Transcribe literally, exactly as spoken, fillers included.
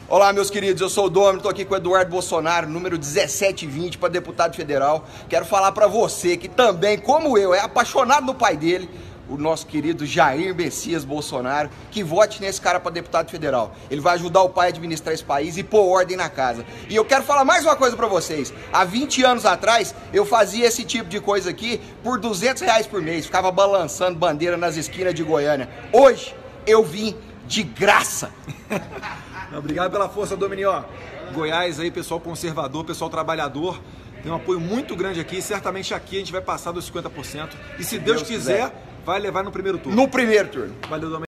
Olá, meus queridos, eu sou o Domino, estou aqui com o Eduardo Bolsonaro, número dezessete vinte para deputado federal. Quero falar para você que também, como eu, é apaixonado no pai dele, o nosso querido Jair Messias Bolsonaro, que vote nesse cara para deputado federal. Ele vai ajudar o pai a administrar esse país e pôr ordem na casa. E eu quero falar mais uma coisa para vocês. Há vinte anos atrás, eu fazia esse tipo de coisa aqui por duzentos reais por mês. Ficava balançando bandeira nas esquinas de Goiânia. Hoje, eu vim de graça. Obrigado pela força, Dominio. Goiás aí, pessoal conservador, pessoal trabalhador, tem um apoio muito grande aqui. Certamente aqui a gente vai passar dos cinquenta por cento. E se Deus, Deus quiser, quiser, vai levar no primeiro turno. No primeiro turno. Valeu, Dominio.